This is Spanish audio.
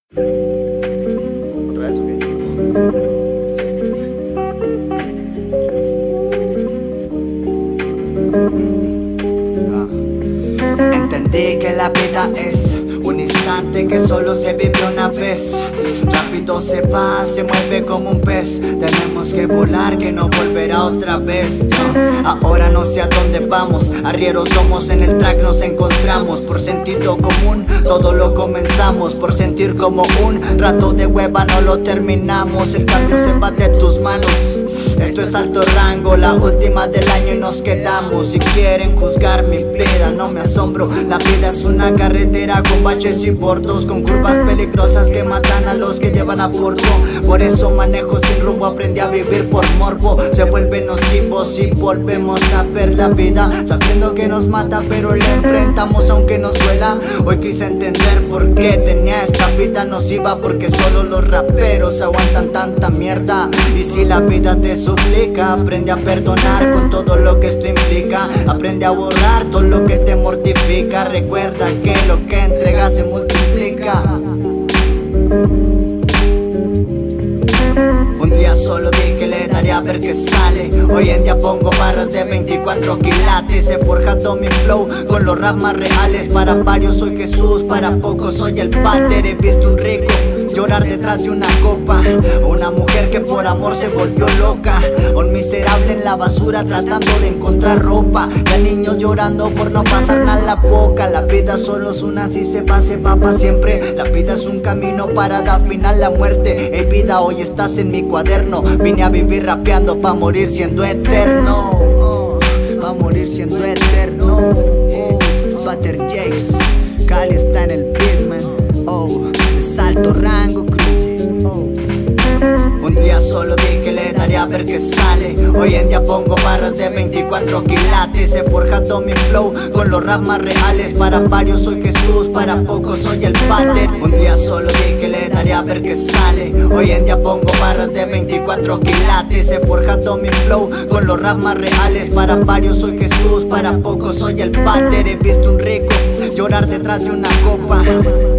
¿Otra vez o qué? Entendí que la vida es un instante que solo se vive una vez. Rápido se va, se mueve como un pez. Tenemos que volar, que no volverá otra vez. Ahora no sé a dónde vamos. Arrieros somos, en el track nos encontramos. Por sentido común, todo lo comenzamos. Por sentir como un rato de hueva no lo terminamos. El cambio se va de tus manos. Esto es alto rango, la última del año y nos quedamos. Si quieren juzgar mi vida, no me asombro. La vida es una carretera con baches y bordos, con curvas peligrosas que matan a los que llevan a bordo. Por eso manejo sin rumbo, aprendí a vivir por morbo. Se vuelve nocivo si volvemos a ver la vida, sabiendo que nos mata pero le enfrentamos aunque nos duela. Hoy quise entender por qué tenía esta vida nociva, porque solo los raperos aguantan tanta mierda. Y si la vida te suplica, aprende a perdonar con todo lo que esto implica. Aprende a borrar todo lo que te mortifica. Recuerda que lo que entregas se multiplica. Un día solo dije le daré a ver qué sale. Hoy en día pongo barras de 24 quilates. He forjado mi flow con los rap más reales. Para varios soy Jesús, para pocos soy el pater. He visto un rico llorar detrás de una copa, una mujer que por amor se volvió loca, un miserable en la basura tratando de encontrar ropa, y a niños llorando por no pasar nada en la boca. La vida solo es una, si se va para siempre. La vida es un camino para dar final la muerte. Hey vida, hoy estás en mi cuaderno. Vine a vivir rapeando pa' morir siendo eterno, pa' morir siendo eterno. Spatter Jakes, Cali está en el beat, man. Es alto rango, un día solo dije le daré a ver qué sale. Hoy en día pongo barras de 24 quilates. He forjado mi flow con los rap más reales. Para varios soy Jesús, para pocos soy el pater. Un día solo dije le daré a ver qué sale. Hoy en día pongo barras de 24 quilates. He forjado mi flow con los rap más reales. Para varios soy Jesús, para pocos soy el pater. He visto un rico llorar detrás de una copa,